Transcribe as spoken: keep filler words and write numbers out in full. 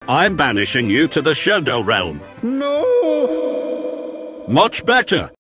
I'm banishing you to the Shadow Realm. No! Much better.